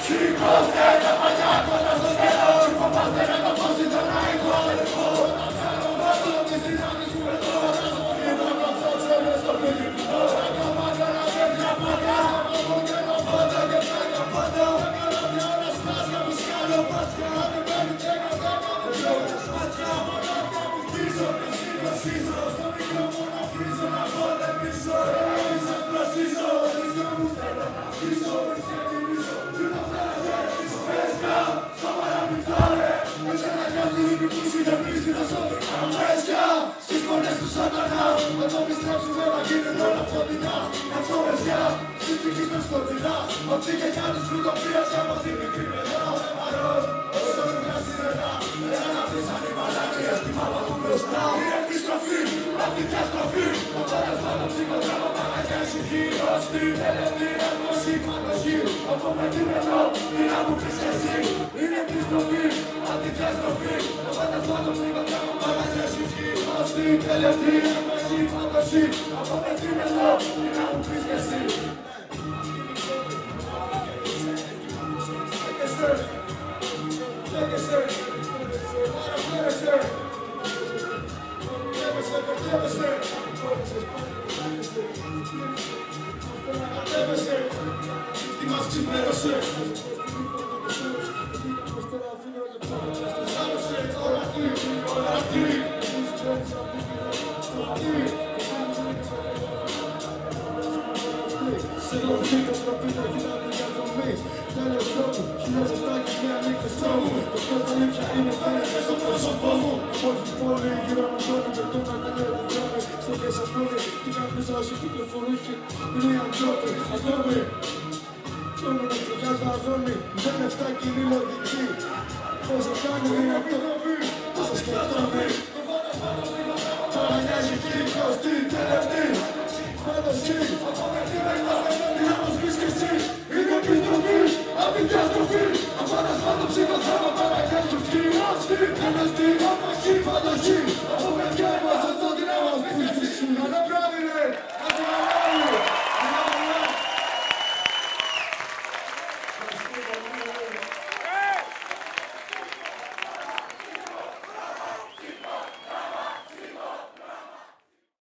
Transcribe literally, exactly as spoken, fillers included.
Σηκώστε τα παλιά κοντά στο καιρό. Φοβάστε να το πω συντοναϊκό αδερφό. Όταν ξέρω βάζω τις δυνάμεις που πετώ. Είδα να ψάξω μες στο πλήτη του τώρα. Καμάκια να πέφτει από μακριά. Από καιρό πάντα και πέρα πάντα. Έκανα μια ώρα στάσια μου σκάλω πάτια. Δεν παίρνει και κατάκα δεν ξέρω σπάτια. Μονάκια μου χτίζω και συγκροσίζω. Στο μικρό μου να βρίζω να πολεμήσω. Εμείς να πλασίσω. Ρίσκο μου θέλω να αφήσω. Μην ξεκινήσω. Πριν απ' τα γέρνεις πέσια. Στο παραμυθάρε. Μέσα να κάνουν οι που συνεπίζει τα σώδικα μέσια. Στις φωνές του σατανά. Να το πιστέψουμε να γίνουν όλα φωτεινά. Αυτό μεσιά. Στις ψυχής με σκοτεινά. Αυτή και κι άλλους φρουτοπίας από τη μικρή παιδιά. Δεν μαρών. Όσο μια σιρενά. Ένα να πεις αν η μαλακία στη μάπα του μπροστά. Η επιστροφή. Απ' τη διαστροφή. Το πέρασμα το ψυχοδράμα μαγαζιά ησυχή. Ως την τελευταία ένωση παντοσχή. Από με την εδώ. Τι να μου πεις εσύ. Είναι επιστροφή. Απ' τη διαστροφή. Το πέρασμα το ψυχοδράμα μαγαζιά ησυχή. Ως την τελευταία ένωση παντοσχή. Από με την εδώ. Τι να μου πεις εσύ. Τι μας ξημέρωσε. Ορατή, ορατή. Σε δομή το τροπή το κοινωνή για δομή. Τέλος δρόμου, χιλιάδες τάκες με ανοίκτες τρόμου. Το πιο αλήθεια είναι φαίνεται στο πρόσωπό μου. Όχι πόλη γύρω από τόνοι με τον αγγελέο δρόμοι. Στοχές ακούνε, τι κάνεις όσο κυκλοφορούν και είναι οι ανθρώποι. Ακόμη, θέλουν να τριγιάζει τα αγώνη. Δεν εφτά κοινή λογική. Πόσο κάνει είναι αυτό, πόσο σκεφτόμαι. Παραγιάζει φύγος, τι τελευταία. Πάντως τι, τι να μας πεις κι εσύ, είναι επιστροφή.